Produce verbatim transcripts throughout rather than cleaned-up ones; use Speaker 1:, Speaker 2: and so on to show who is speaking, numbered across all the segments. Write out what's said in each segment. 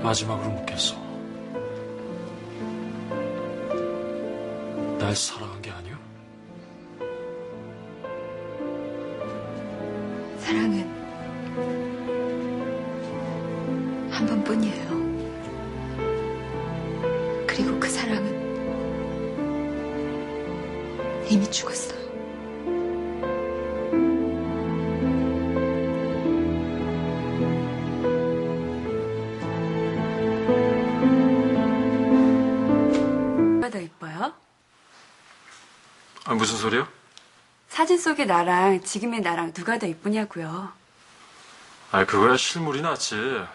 Speaker 1: 마지막으로 묻겠어. 날 사랑한 게 아니야?
Speaker 2: 사랑은 한 번뿐이에요. 그리고 그 사랑은 이미 죽었어요.
Speaker 3: 누가 더 이뻐요?
Speaker 1: 아, 무슨 소리야?
Speaker 3: 사진 속의 나랑 지금의 나랑 누가 더 이쁘냐고요.
Speaker 1: 아, 그거야 실물이 낫지.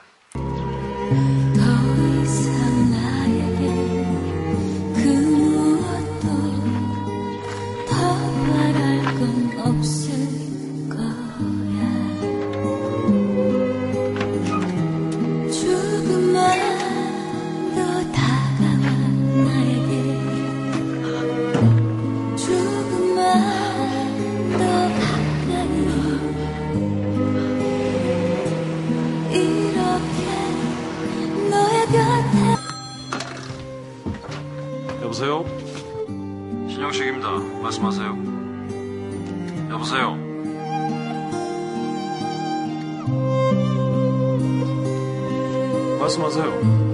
Speaker 1: 여보세요? 신영식입니다. 말씀하세요. 여보세요? 말씀하세요.